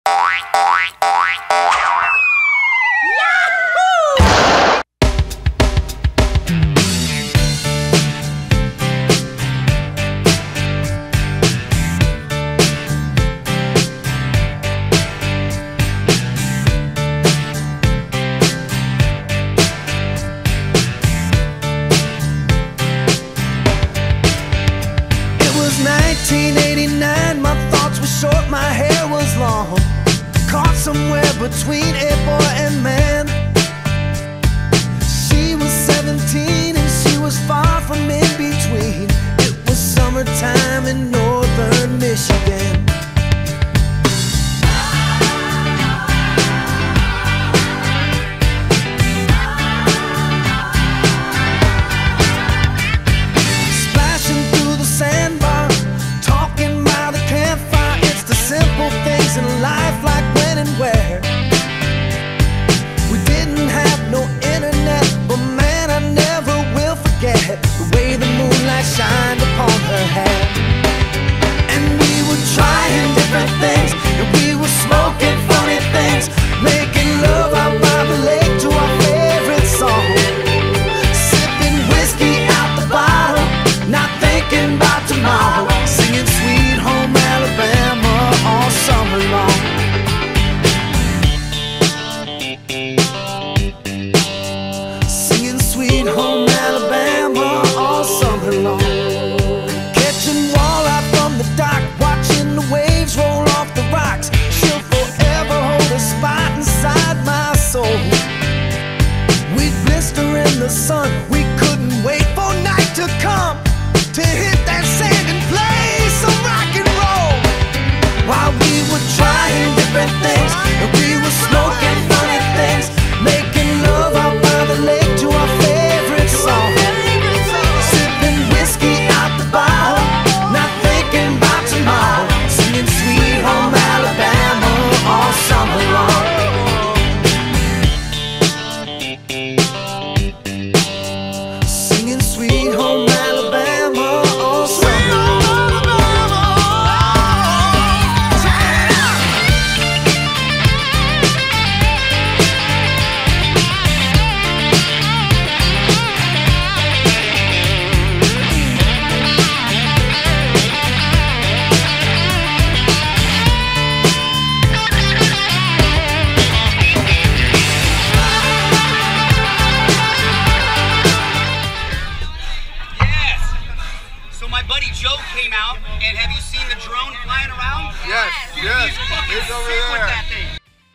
Somewhere between a boy and man. She was 17 and she was far from in between. It was summertime in northern Michigan. Splashing through the sandbar, talking by the campfire. It's the simple things in life, like when and where. We didn't have no internet, but man, I never will forget the way the moonlight shined upon her hair. And we were trying different things, and we were smoking funny things, making love out by the lake to our favorite song, sipping whiskey out the bottle, not thinking about tomorrow, singing Sweet Home Alabama all summer long. Singing Sweet Home Alabama all summer long. Catching walleye from the dock, watching the waves roll off the rocks. She'll forever hold a spot inside my soul. We'd blister in the sun, we couldn't wait for night to come to hit that sand and play some rock and roll. While we were trying different things, and we were smoking funny things, making love out by the lake to our favorite song, sipping whiskey out the bottle, not thinking about tomorrow, singing Sweet Home Alabama all summer long. Singing Sweet Home Alabama all summer long. So my buddy Joe came out, and have you seen the drone flying around? Yes, Dude, yes, he's fucking it's over sick with there. that thing.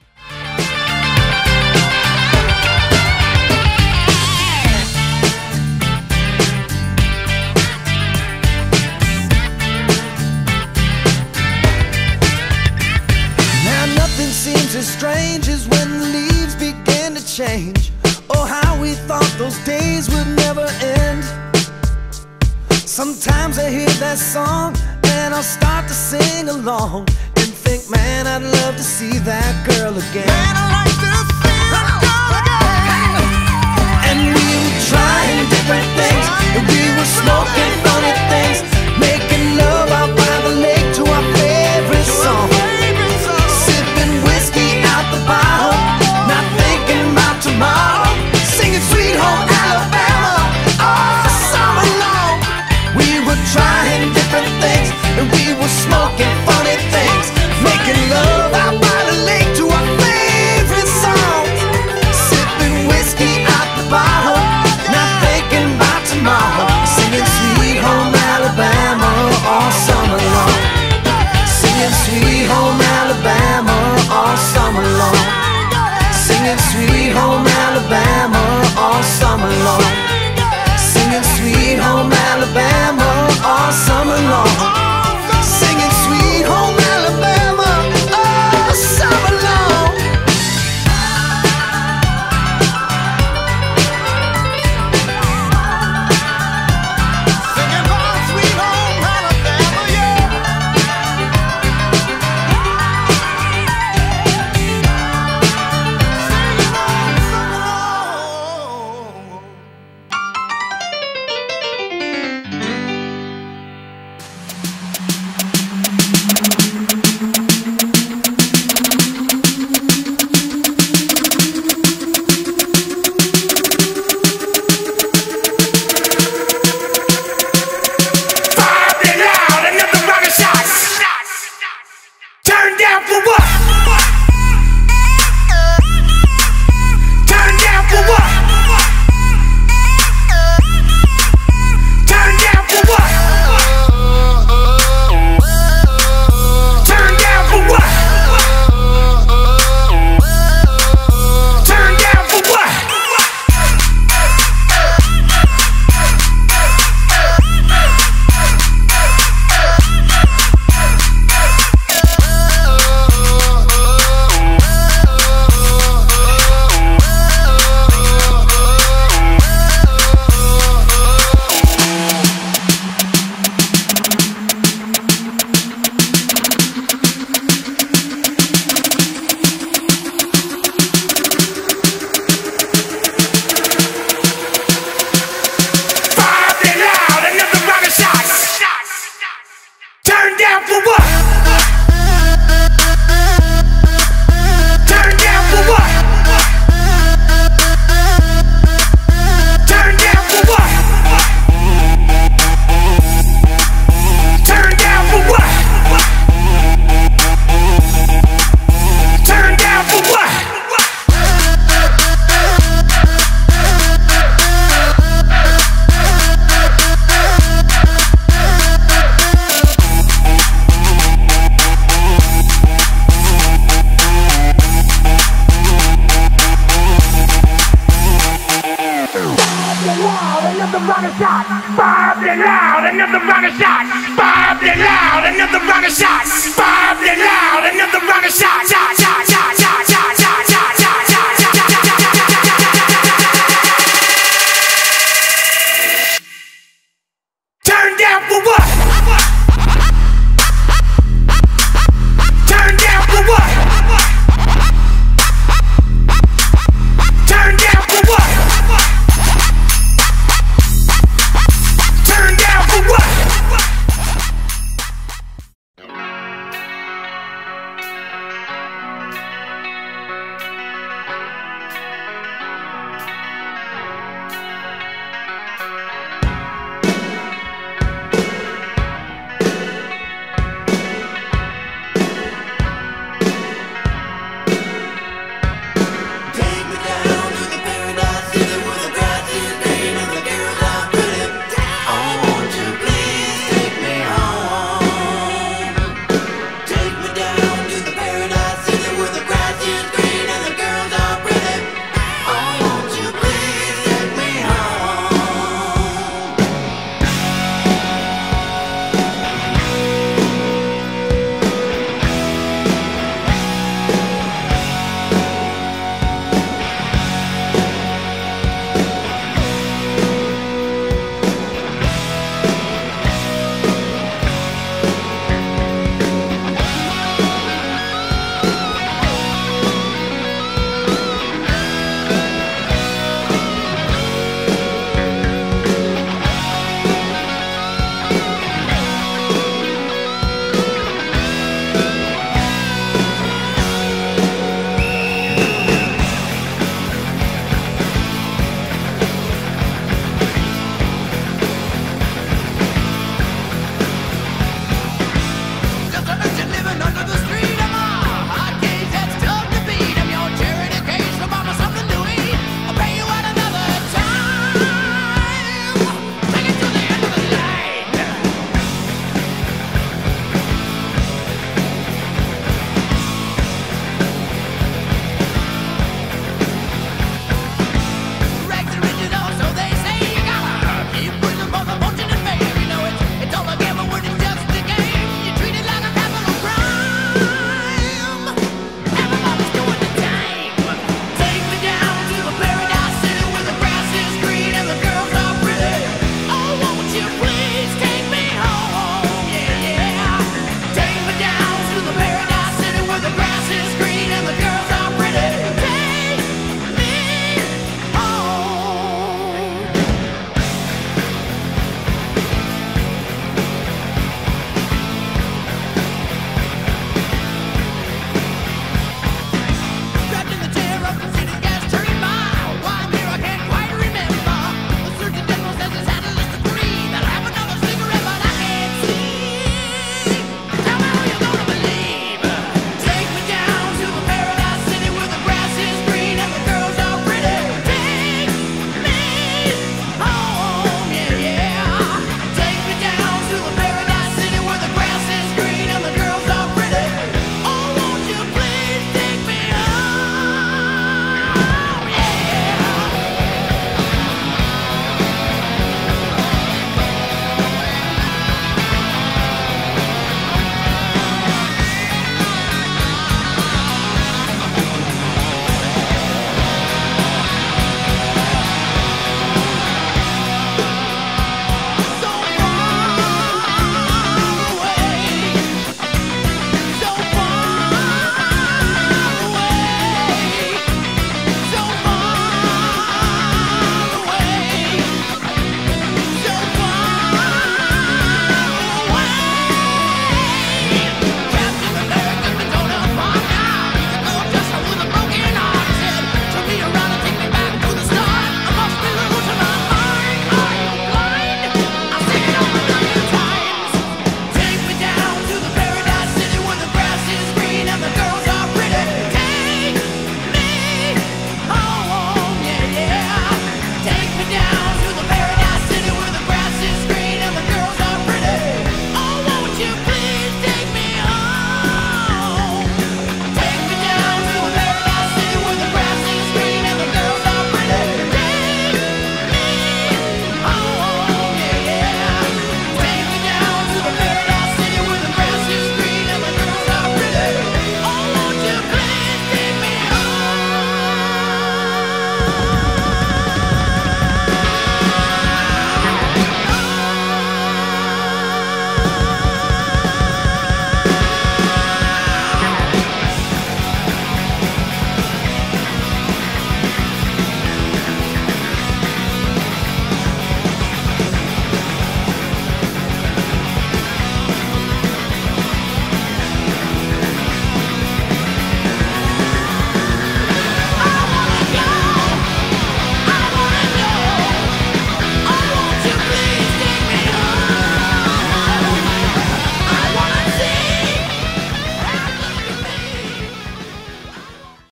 Now nothing seems as strange as when the leaves begin to change. Oh, how we thought those days would never end. Sometimes I hear that song and I'll start to sing along and think, man, I'd love to see that girl again. Man, I'd like to see that girl again. And we were trying different things, and we were smoking funny things,